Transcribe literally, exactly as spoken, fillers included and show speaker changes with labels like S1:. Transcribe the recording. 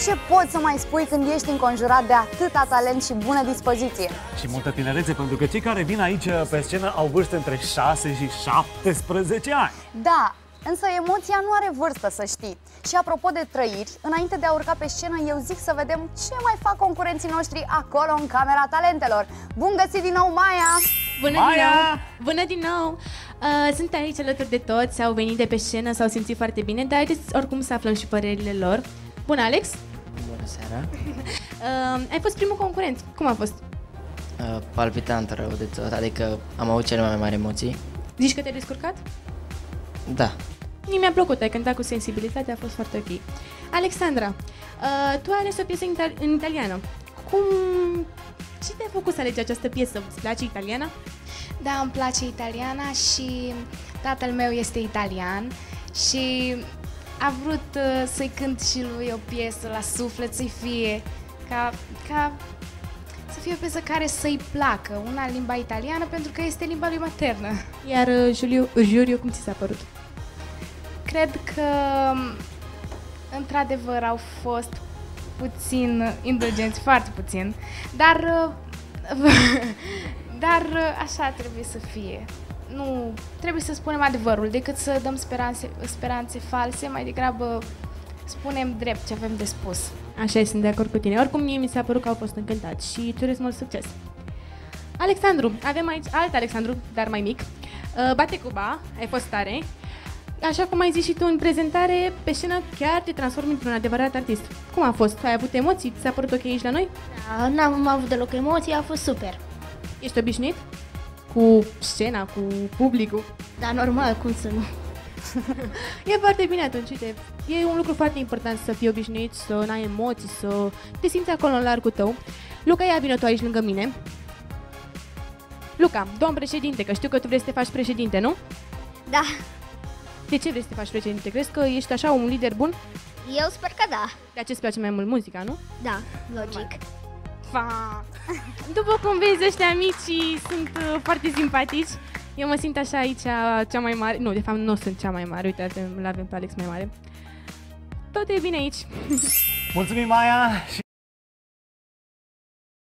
S1: Ce poți să mai spui când ești înconjurat de atâta talent și bună dispoziție?
S2: Și multă tinerețe, pentru că cei care vin aici pe scenă au vârste între șase și șaptesprezece ani.
S1: Da, însă emoția nu are vârstă, să știi. Și apropo de trăiri, înainte de a urca pe scenă, eu zic să vedem ce mai fac concurenții noștri acolo în Camera Talentelor. Bun găsit din nou, Maia!
S3: Bună
S2: Maia!
S3: din nou! Bună din nou! Uh, sunt aici alături de toți, au venit de pe scenă, s-au simțit foarte bine, dar haideți oricum să aflăm și părerile lor. Bună, Alex!
S4: Bună seara!
S3: Uh, ai fost primul concurent, cum a fost?
S4: Uh, palpitant rău de tot, adică am avut cele mai mari emoții.
S3: Zici că te-ai descurcat?
S4: Da.
S3: Mie mi-a plăcut, ai cântat cu sensibilitate, a fost foarte ok. Alexandra, uh, tu ai ales o piesă în, itali în italiană. Cum... Ce te-a făcut să alegi această piesă? Îți place italiana?
S5: Da, îmi place italiana și tatăl meu este italian și a vrut uh, să-i cânt și lui o piesă la suflet, să-i fie ca, ca să fie o piesă care să-i placă, una în limba italiană pentru că este limba lui maternă.
S3: Iar uh, Juliu, Juriu, cum ți s-a părut?
S5: Cred că într-adevăr au fost puțin indulgenți, foarte puțin, dar dar așa trebuie să fie. Nu trebuie să spunem adevărul decât să dăm speranțe, speranțe false, mai degrabă spunem drept ce avem de spus.
S3: Așa e, sunt de acord cu tine. Oricum, mie mi s-a părut că au fost încântați și îți urez mult succes. Alexandru, avem aici alt Alexandru, dar mai mic. Uh, bate cuba, ai fost tare. Așa cum ai zis și tu în prezentare, pe scenă chiar te transformi într-un adevărat artist. Cum a fost? Ai avut emoții? Ți-a părut ok aici la noi?
S6: Da, n-am avut deloc emoții, a fost super.
S3: Ești obișnuit cu scena, cu publicul?
S6: Da, normal, cum să nu?
S3: E foarte bine atunci, uite, e un lucru foarte important să fii obișnuit, să n-ai emoții, să te simți acolo în largul tău. Luca, ia vină tu aici lângă mine. Luca, domn președinte, că știu că tu vrei să te faci președinte, nu?
S6: Da,
S3: De ce vrei să te faci președinte? Crezi că ești așa un lider bun?
S6: eu sper că da.
S3: De ce îți place mai mult muzica, nu?
S6: Da, logic.
S3: Fa. După cum vezi, ăștia mici sunt uh, foarte simpatici. Eu mă simt așa aici cea mai mare. Nu, de fapt nu sunt cea mai mare. Uite, îl avem pe Alex mai mare. Tot e bine aici.
S2: Mulțumim, Maia, și